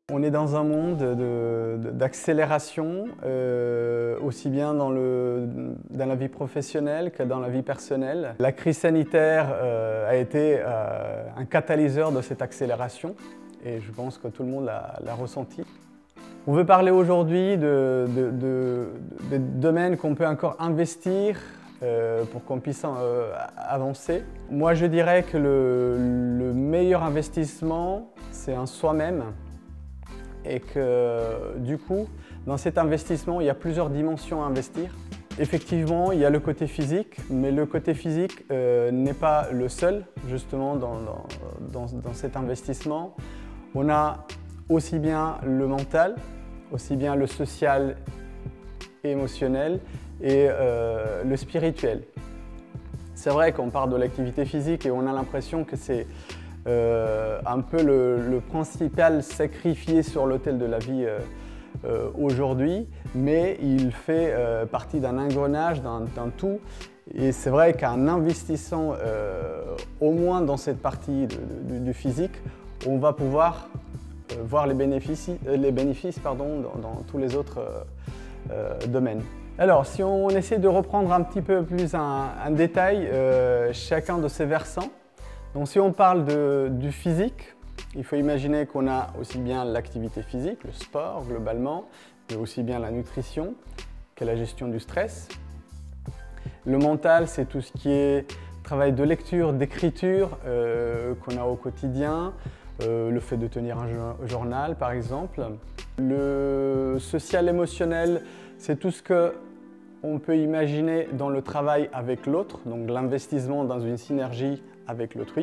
On est dans un monde d'accélération, aussi bien dans la vie professionnelle que dans la vie personnelle. La crise sanitaire a été un catalyseur de cette accélération et je pense que tout le monde l'a ressenti. On veut parler aujourd'hui de domaines qu'on peut encore investir pour qu'on puisse avancer. Moi, je dirais que le meilleur investissement, c'est en soi-même. Et que du coup, dans cet investissement, il y a plusieurs dimensions à investir. Effectivement, il y a le côté physique, mais le côté physique n'est pas le seul, justement, dans cet investissement. On a aussi bien le mental, aussi bien le social et émotionnel et le spirituel. C'est vrai qu'on parle de l'activité physique et on a l'impression que c'est un peu le principal sacrifié sur l'autel de la vie aujourd'hui, mais il fait partie d'un engrenage, d'un tout. Et c'est vrai qu'en investissant au moins dans cette partie du physique, on va pouvoir voir les bénéfices dans tous les autres domaines. Alors, si on essaie de reprendre un petit peu plus un détail chacun de ces versants, donc si on parle du physique, il faut imaginer qu'on a aussi bien l'activité physique, le sport globalement, mais aussi bien la nutrition que la gestion du stress. Le mental, c'est tout ce qui est travail de lecture, d'écriture qu'on a au quotidien, le fait de tenir un journal par exemple. Le social émotionnel, c'est tout ce qu'on peut imaginer dans le travail avec l'autre, donc l'investissement dans une synergie avec l'autrui.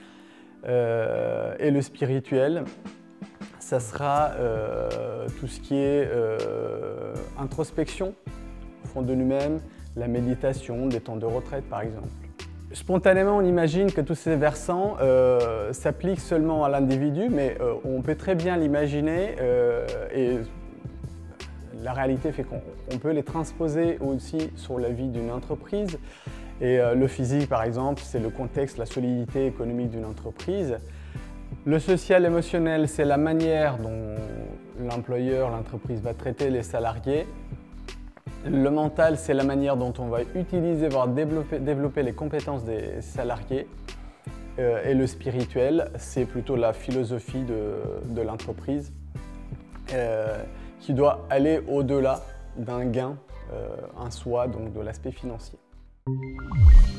Et le spirituel, ça sera tout ce qui est introspection au fond de nous-mêmes, la méditation, des temps de retraite par exemple. Spontanément, on imagine que tous ces versants s'appliquent seulement à l'individu, mais on peut très bien l'imaginer et la réalité fait qu'on peut les transposer aussi sur la vie d'une entreprise. Et le physique, par exemple, c'est le contexte, la solidité économique d'une entreprise. Le social émotionnel, c'est la manière dont l'employeur, l'entreprise va traiter les salariés. Le mental, c'est la manière dont on va utiliser, voire développer les compétences des salariés. Et le spirituel, c'est plutôt la philosophie de l'entreprise qui doit aller au-delà d'un gain en soi, donc de l'aspect financier.